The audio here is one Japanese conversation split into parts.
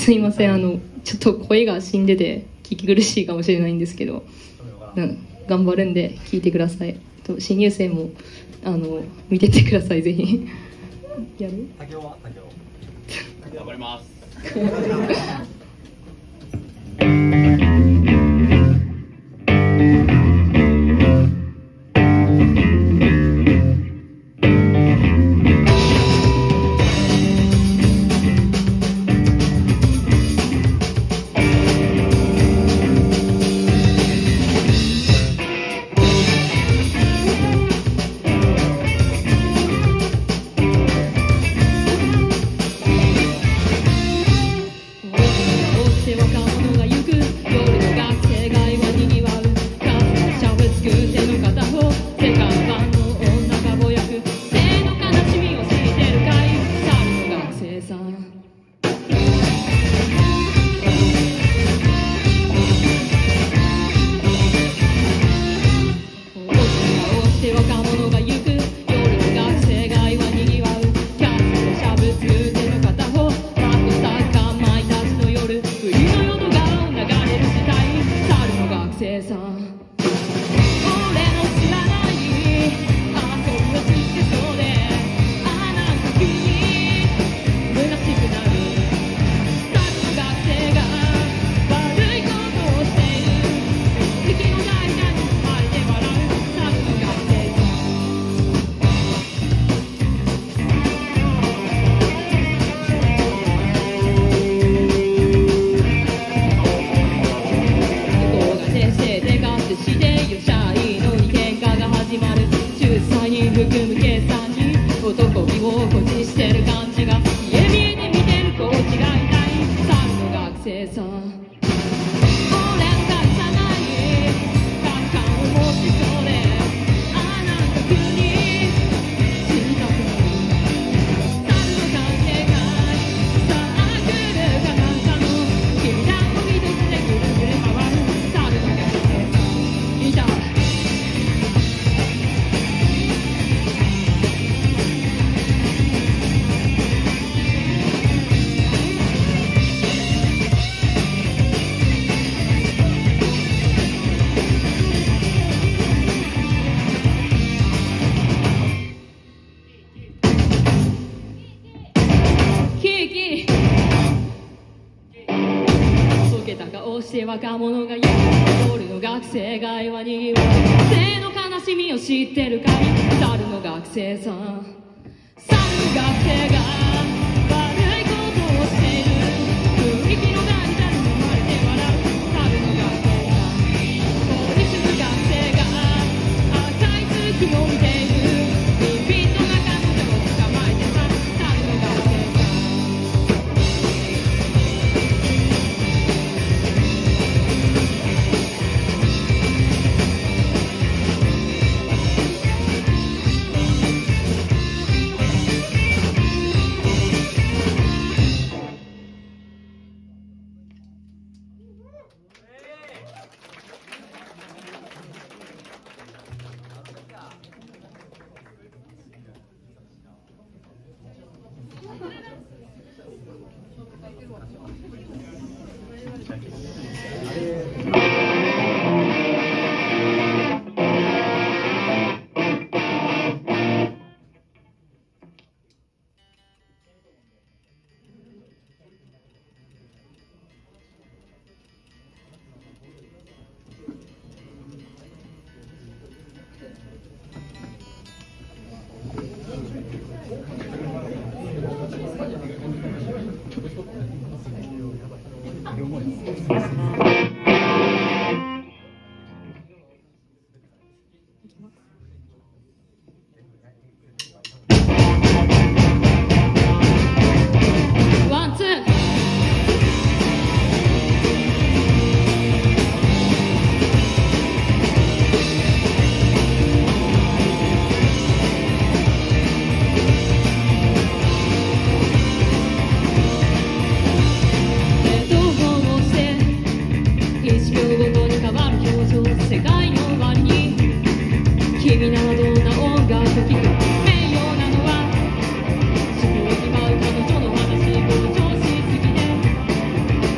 すいません、ちょっと声が死んでて聞き苦しいかもしれないんですけど、頑張るんで聞いてください。新入生も見てってください、ぜひ。やる？ 作業は作業。頑張ります。 若者が言う夜の学生街はにぎわう生の悲しみを知ってるかい猿の学生さん猿の学生が悪いことをしている雰囲気のない猿に生まれて笑う猿の学生さん通り過ぐ学生が赤い月を見ているビンビンの中の手を捕まえてさ猿の学生さん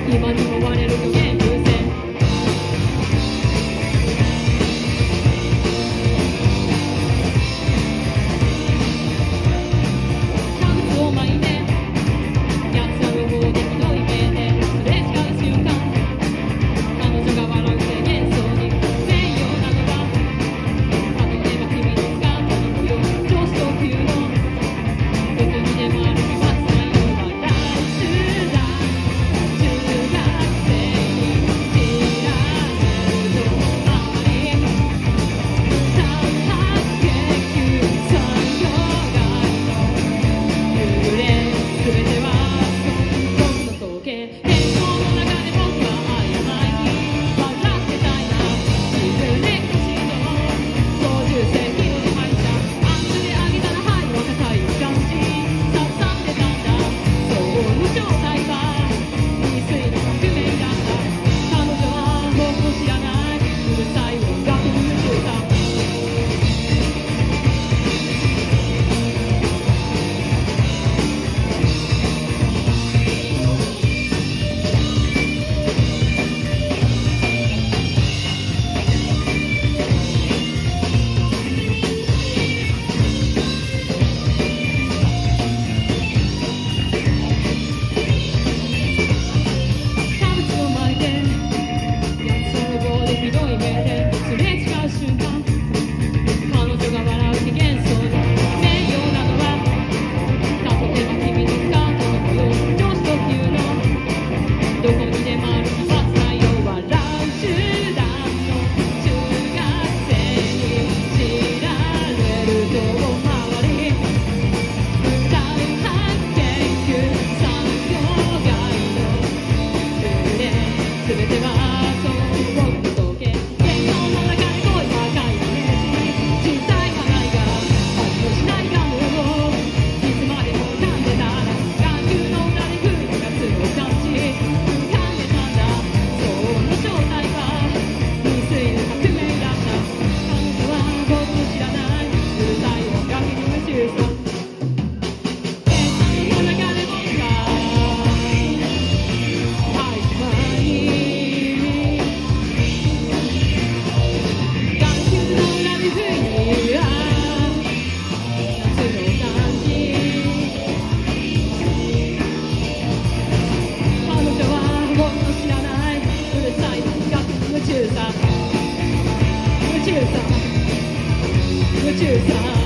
今にも割れる予言風船宇宙さ